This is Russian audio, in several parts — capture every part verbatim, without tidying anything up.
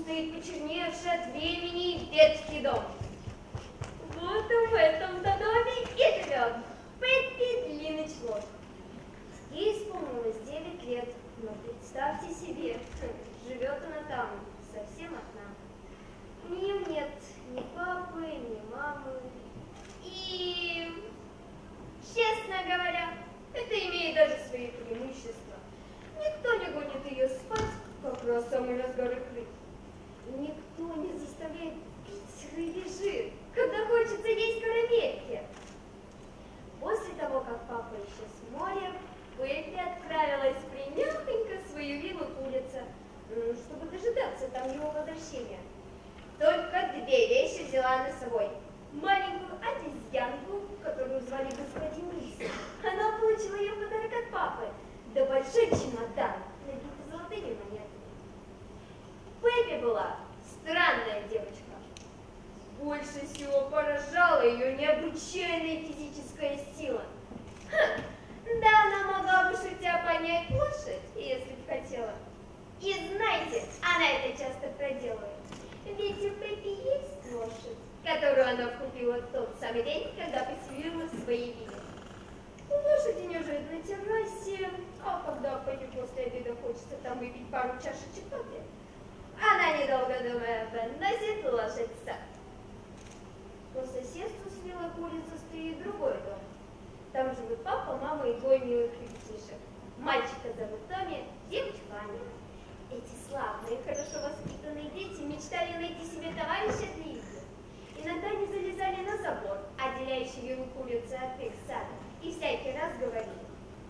стоит почерневший от времени детский дом. Вот в этом-то доме и живет Пеппи Длинный Чулок. Ей исполнилось девять лет, но представьте себе, живет она там, совсем одна. У нее нет ни папы, ни мамы. И, честно говоря, это имеет даже свои преимущества. Никто не гонит ее спать, как раз в самый разгар игры. И никто не заставляет пить рыбий жир, когда хочется есть карамельки. После того, как папа исчез в море, Пеппи отправилась прямехонько в свою виллу курица, чтобы дожидаться там его возвращения. Только две вещи взяла она с собой. Маленькую обезьянку, которую звали господин Лис. Она получила ее в подарок от папы. Да большой чемодан, набитый золотыми монетами. Пеппи была странная девочка. Больше всего поражала ее необычайная физическая сила. Ха, да она могла бы шутя понять лошадь, если бы хотела. И знаете, она это часто проделывает. Ведь у Пеппи есть лошадь, которую она купила в тот самый день, когда поселилась в своей вилле. Лошади не живут на террасе, а когда Пеппи после обеда хочется там выпить пару чашечек кофе, она, недолго думая, выносит лошадь в сад. По соседству с виллой курицы стоит другой дом. Там живут папа, мама и двое милых ребятишек. Мальчика зовут Томми, девочку Аню. Эти славные, хорошо воспитанные дети мечтали найти себе товарища для игры. Иногда они залезали на забор, отделяющий виллу курицы от их сада, и всякий раз говорили: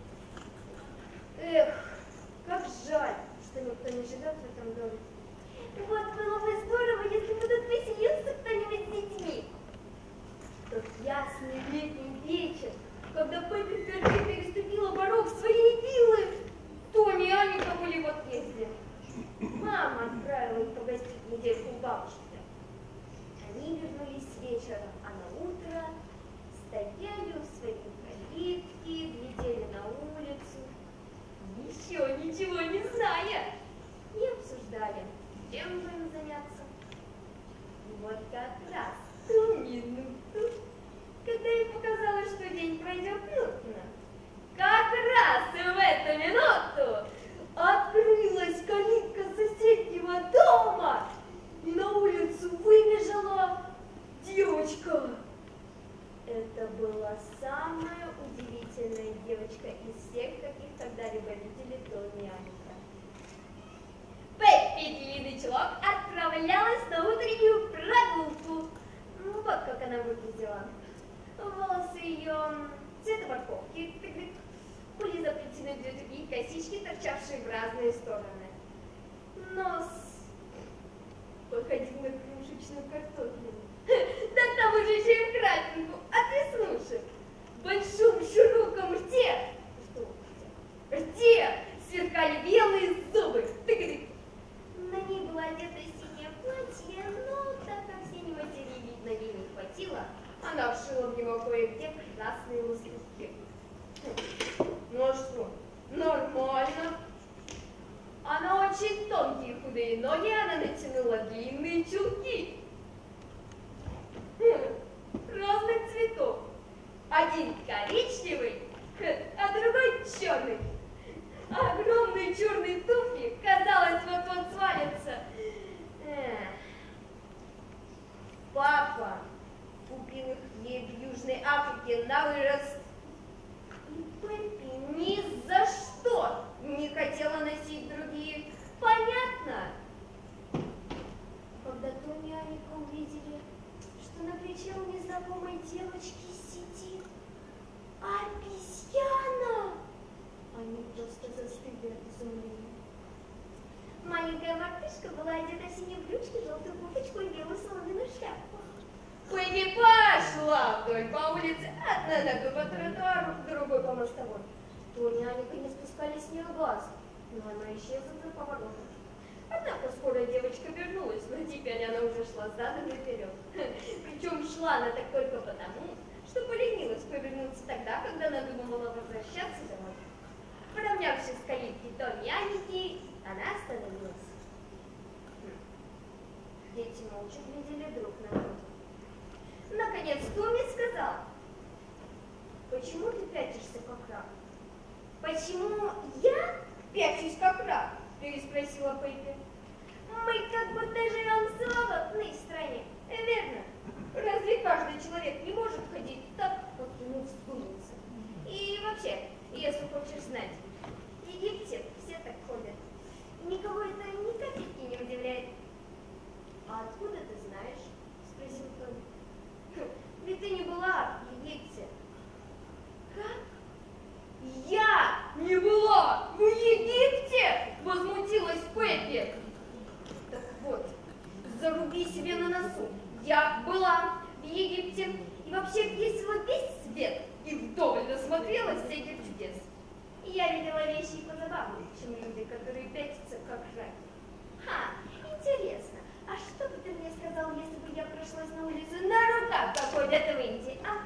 эх, как жаль, что никто не живет в этом доме. Вот было бы здорово, если бы тут поселился кто-нибудь с детьми. Тот ясный летний вечер, когда Пеппи впервые переступила порог своей виллы, Томми и Аника были в отъезде. Мама отправила их погостить недельку у бабушки. Они вернулись вечером, а на утро стояли у своей калитки, глядели на улицу, еще ничего не зная, и обсуждали, чем бы им заняться. Вот как раз ту минуту, когда им показалось, что день пройдет нудно, как раз в эту минуту открылась калитка соседнего дома, и на улицу выбежала девочка. Это была самая удивительная девочка из всех, каких когда-либо видели Томми и Аника. Пеппи Длинный Чулок отправлялась на утреннюю прогулку. Ну, вот как она выглядела. Волосы ее цвета морковки были заплетены в две тугие косички, торчавшие в разные стороны. Нос походил на крошечную картофелину. Да там уже еще и красинку от веснушек. В большом широком рте, что рте сверкали белые зубы. Тык-тык. На ней было одето синее платье, но так как синей материи видно ей не хватило, она вшила в него кое-где красные лоскутки. Ну а что, нормально. А на очень тонкие худые ноги она натянула длинные чулки. Разных цветов. Один коричневый, а другой черный. Огромные черные туфли, казалось, вот-вот свалятся. Эх. Папа купил их ей в Южной Африке на вырост. И Пеппи ни за что не хотела носить другие. Понятно? Когда Томми и Аника увидели, что на плече у незнакомой девочки сидит обезьяна, они просто застыли от изумления. Маленькая мартышка была одета в синие брючки, желтую курточку и белую соломенную шляпку. Пеппи пошла вдоль по улице, одна нога по тротуару, другой по мостовой. Томми и Аника не спускали с нее глаз, но она исчезла за поворотом. Однако скоро девочка вернулась, но теперь она уже шла задом и вперед. Причем шла она так только потому, что поленилась повернуться тогда, когда надумала возвращаться домой. Поравнявшись с калиткой Томми и Аники, она остановилась. Дети молча глядели друг на друга. Наконец Томми сказал: «Почему ты пятишься, как рак?» «Почему я пячусь, как рак?» – переспросила Пеппи. «Мы как будто живем в свободной стране, верно? Разве каждый человек не может ходить так, как ему вздумается? И вообще, если хочешь знать, в Египте все так ходят. Никого это ни капельки не удивляет». «А откуда ты знаешь?» – спросил Томми. «Ведь ты не была в Египте». «Как? Я не была в Египте?» – возмутилась Пеппи. «Так вот, заруби себе на носу. Я была в Египте и вообще объездила весь свет и вдоволь насмотрелась всяких чудес. Я видела вещи и позабавнее, чем люди, которые пятятся, как рак. Ха, интересно, а что бы ты мне сказал, если бы я прошлась на улицу на руках, как ходят в Индии, а?»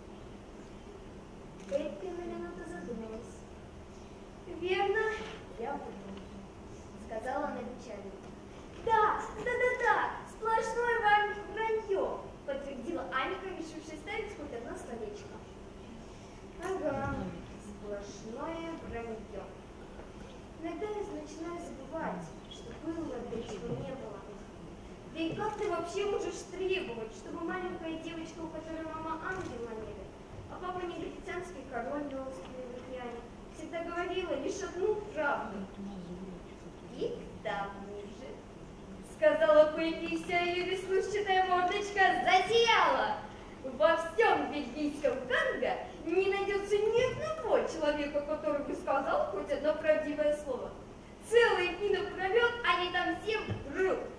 Пеппи на минуту задумалась. «Верно, я буду», — сказала она печально. «Да, да-да-да, сплошное вран- вранье», — подтвердила Аника, решившая ставить хоть одно словечко. «Ага, сплошное вранье. Иногда я начинаю забывать, что было, да чего не было. Да и как ты вообще можешь требовать, чтобы маленькая девочка, у которой мама ангел на небе, а папа негритянский король на острове в океане, всегда говорила лишь одну правду? И к тому же», — сказала Пеппи, и вся ее веснушчатая мордочка засияла. «Во всем бельгийском Конго не найдется ни одного человека, который бы сказал хоть одно правдивое слово. Целые дни напролет они там все врут.